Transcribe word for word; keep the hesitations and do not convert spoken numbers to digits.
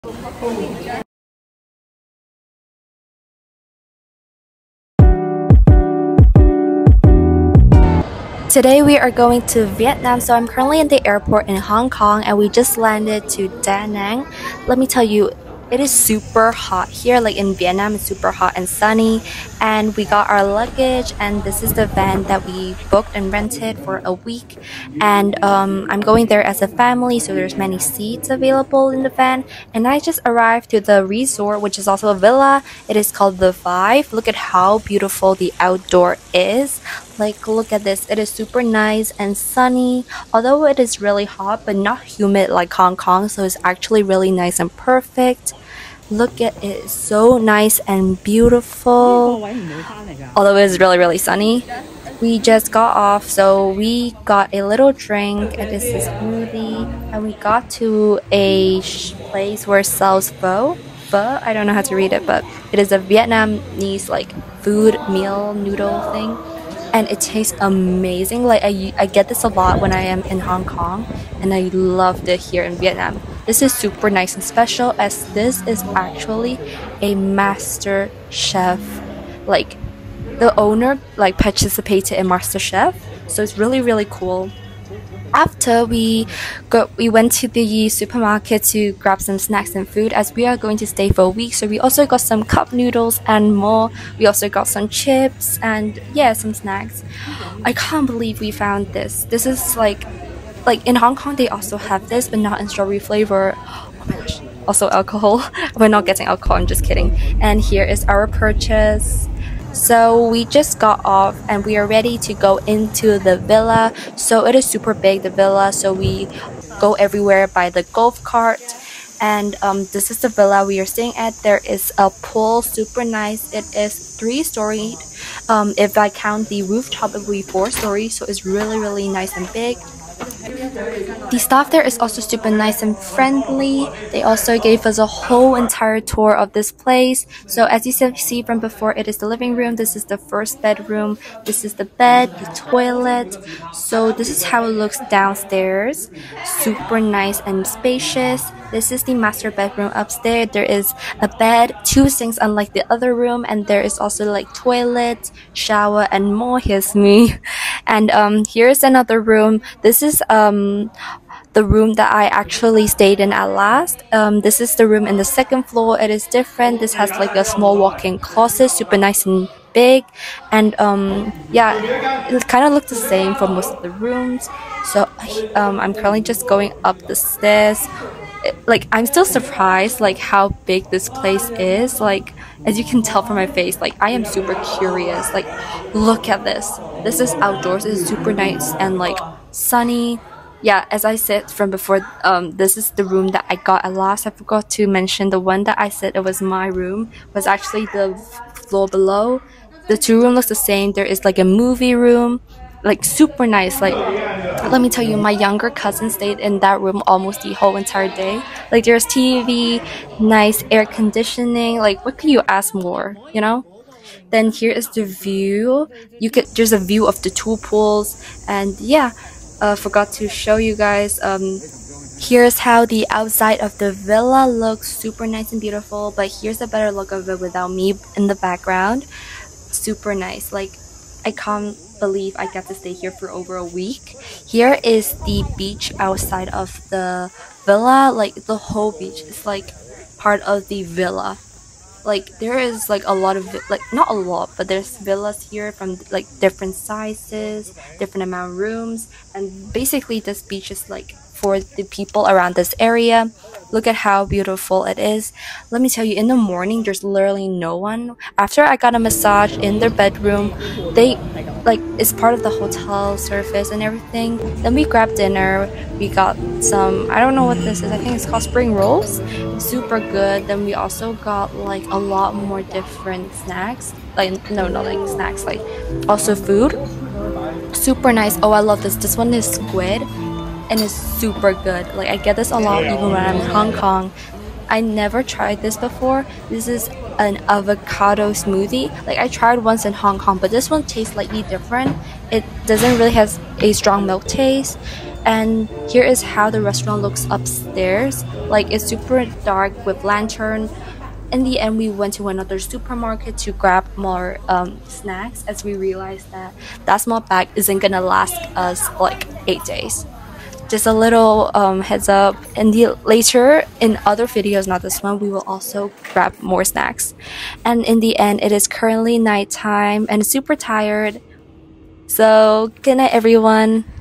Today we are going to Vietnam, so I'm currently in the airport in Hong Kong and we just landed to Da Nang. Let me tell you, it is super hot here, like in Vietnam it's super hot and sunny, and we got our luggage and this is the van that we booked and rented for a week, and um, I'm going there as a family, so there's many seats available in the van. And I just arrived to the resort, which is also a villa. It is called The Vibe. Look at how beautiful the outdoor is. Like, look at this, it is super nice and sunny, although it is really hot but not humid like Hong Kong, so it's actually really nice and perfect. Look at it, it's so nice and beautiful, although it is really really sunny. We just got off, so we got a little drink, and this is smoothie, and we got to a place where it sells pho. Pho, I don't know how to read it, but it is a Vietnamese like food meal noodle thing. And it tastes amazing. Like I, I get this a lot when I am in Hong Kong, and I loved it here in Vietnam. This is super nice and special, as this is actually a master chef. Like the owner like participated in Master Chef, so it's really really cool. After we go, we went to the supermarket to grab some snacks and food, as we are going to stay for a week. So we also got some cup noodles and more. We also got some chips and yeah, some snacks. I can't believe we found this. This is like, like in Hong Kong they also have this, but not in strawberry flavor. Oh my gosh! Also alcohol. We're not getting alcohol. I'm just kidding. And here is our purchase. So we just got off and we are ready to go into the villa. So it is super big, the villa, so we go everywhere by the golf cart. And um, this is the villa we are staying at. There is a pool, super nice. It is three storied. Um, if I count the rooftop, it will be four stories, so it's really really nice and big. The staff there is also super nice and friendly. They also gave us a whole entire tour of this place. So as you see from before, it is the living room. This is the first bedroom. This is the bed, the toilet. So this is how it looks downstairs. Super nice and spacious. This is the master bedroom upstairs. There is a bed, two sinks unlike the other room, and there is also like toilet, shower, and more. Here's me. And um, here's another room. This is um, the room that I actually stayed in at last. Um, this is the room in the second floor. It is different. This has like a small walk-in closet, super nice and big. And um, yeah, it kind of looks the same for most of the rooms. So um, I'm currently just going up the stairs. Like, I'm still surprised like how big this place is. Like, as you can tell from my face, like I am super curious. Like, look at this. This is outdoors. It's super nice and like sunny. Yeah, as I said from before, um, this is the room that I got at last. I forgot to mention the one that I said it was my room was actually the floor below. The two rooms looks the same. There is like a movie room, like super nice. Like, let me tell you, my younger cousin stayed in that room almost the whole entire day. Like, there's T V, nice air conditioning. Like, what could you ask more, you know? Then here is the view. You could there's a view of the two pools, and yeah, uh, forgot to show you guys. Um, here's how the outside of the villa looks, super nice and beautiful. But here's a better look of it without me in the background. Super nice. Like, I can't believe I got to stay here for over a week. Here is the beach outside of the villa. Like, the whole beach is like part of the villa. Like, there is like a lot of like not a lot but there's villas here from like different sizes, different amount of rooms, and basically this beach is like for the people around this area. Look at how beautiful it is. Let me tell you, in the morning there's literally no one. After I got a massage in their bedroom, they like it's part of the hotel service and everything. Then we grabbed dinner. We got some, I don't know what this is, I think it's called spring rolls, super good. Then we also got like a lot more different snacks, like no not like snacks, like also food. Super nice. Oh, I love this. This one is squid and it's super good. Like, I get this a lot even when I'm in Hong Kong. I never tried this before. This is an avocado smoothie. Like I tried once in Hong Kong, but this one tastes slightly different. It doesn't really have a strong milk taste. And here is how the restaurant looks upstairs. Like it's super dark with lantern. In the end, we went to another supermarket to grab more um, snacks as we realized that that small bag isn't gonna last us like eight days. Just a little um, heads up. And the later in other videos, not this one, we will also grab more snacks. And in the end, it is currently nighttime and super tired. So good night, everyone.